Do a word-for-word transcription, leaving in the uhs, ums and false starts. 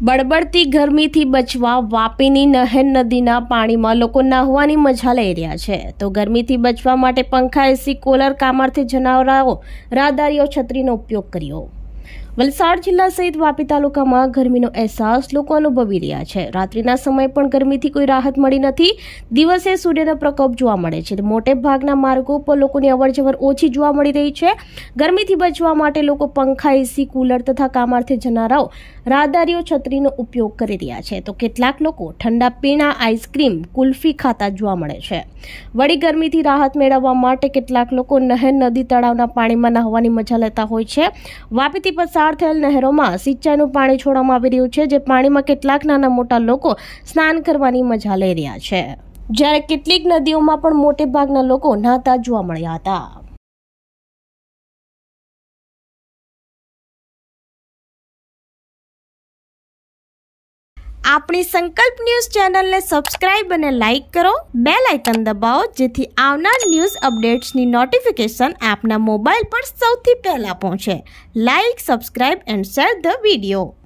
બળબડતી ગરમીથી બચવા વાપીની નહેર નદીના પાણીમાં લોકો નહાવાની મજા લઈ રહ્યા છે। તો ગરમીથી બચવા માટે પંખા, એસી, કુલર, કામરથી જનાવરાઓ, રાહદારીઓ છત્રીનો ઉપયોગ કર્યો। વલસાડ જિલ્લા સહિત વાપી તાલુકામાં ગરમીનો અહેસાસ લોકો અનુભવી રહ્યા છે। રાત્રિના સમયે પણ ગરમીથી કોઈ રાહત મળી નથી। દિવસે સૂર્યનો પ્રકોપ જોવા મળે છે। મોટે ભાગના માર્ગો પર લોકોની અવરજવર ઓછી જોવા મળી રહી છે। ગરમીથી બચવા માટે લોકો પંખા, એસી, કુલર તથા કામરથી જનારાઓ, રાહદારીઓ છત્રીનો ઉપયોગ કરી રહ્યા છે। તો કેટલાક લોકો ઠંડા પીણા, આઈસ્ક્રીમ, કુલ્ફી ખાતા જોવા મળે છે। વળી ગરમીથી રાહત મેળવવા માટે કેટલાક લોકો નહેર, નદી, તળાવના પાણીમાં નહાવાની મજા લેતા હોય છે। વાપીથી પસાર થયેલ નહેરોમાં સિંચાઈનું પાણી છોડવામાં આવી રહ્યું છે, જે પાણીમાં કેટલાક નાના મોટા લોકો સ્નાન કરવાની મજા લઈ રહ્યા છે, જ્યારે કેટલીક નદીઓમાં પણ મોટે ભાગના લોકો નહાતા જોવા મળ્યા હતા। આપણી સંકલ્પ ન્યૂઝ ચેનલને સબસ્ક્રાઇબ અને લાઇક કરો, બેલ આઇકન દબાવો, જેથી આવનાર ન્યૂઝ અપડેટ્સની નોટિફિકેશન આપના મોબાઈલ પર સૌથી પહેલા પહોંચે। Like, subscribe and share the video.